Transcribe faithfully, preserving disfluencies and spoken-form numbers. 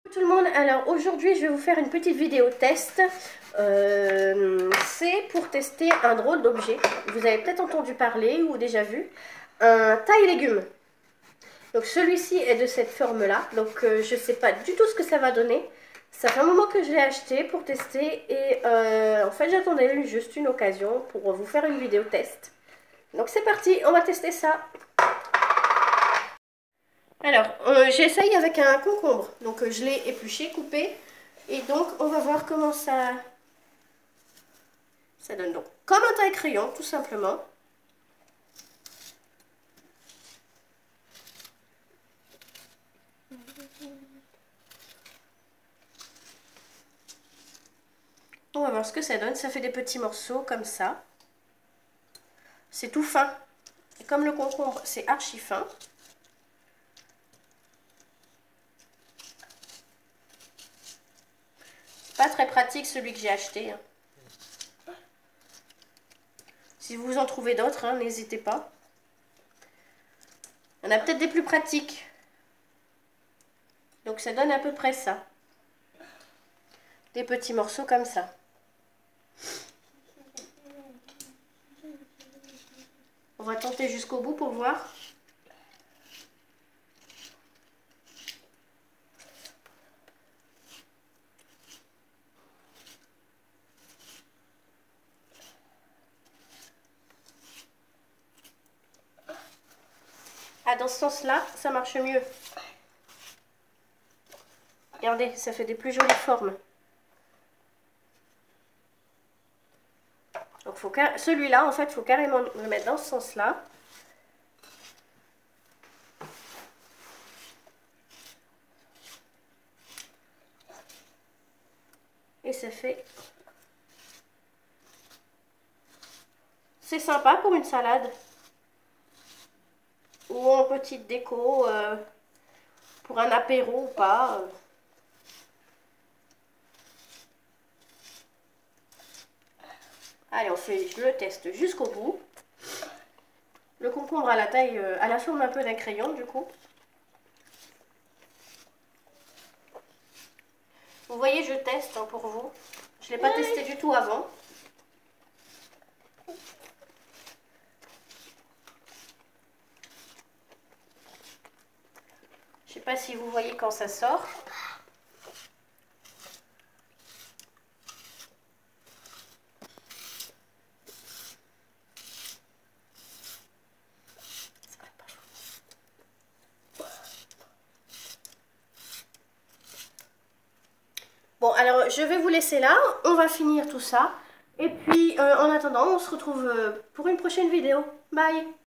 Tout le monde, alors aujourd'hui je vais vous faire une petite vidéo test. Euh, c'est pour tester un drôle d'objet. Vous avez peut-être entendu parler ou déjà vu un taille-légumes. Donc celui-ci est de cette forme là, donc euh, je sais pas du tout ce que ça va donner. Ça fait un moment que je l'ai acheté pour tester et euh, en fait j'attendais juste une occasion pour vous faire une vidéo test. Donc c'est parti, on va tester ça. Alors, euh, j'essaye avec un concombre. Donc, euh, je l'ai épluché, coupé. Et donc, on va voir comment ça, ça donne. Donc, comme un taille-crayon, tout simplement. On va voir ce que ça donne. Ça fait des petits morceaux comme ça. C'est tout fin. Et comme le concombre, c'est archi fin. Pas très pratique celui que j'ai acheté. Hein. Si vous en trouvez d'autres, hein, n'hésitez pas. Il y en a peut-être des plus pratiques. Donc ça donne à peu près ça. Des petits morceaux comme ça. On va tenter jusqu'au bout pour voir. Ah, dans ce sens-là, ça marche mieux. Regardez, ça fait des plus jolies formes. Donc faut celui-là, en fait, il faut carrément le mettre dans ce sens-là. Et ça fait... C'est sympa pour une salade. Ou en petite déco, euh, pour un apéro ou pas. Allez, on fait le test jusqu'au bout. Le concombre à la taille, euh, à la forme un peu d'un crayon du coup. Vous voyez, je teste hein, pour vous. Je ne l'ai pas testé du tout avant. Je sais pas si vous voyez quand ça sort. Bon, alors je vais vous laisser là. On va finir tout ça. Et puis, euh, en attendant, on se retrouve euh, pour une prochaine vidéo. Bye!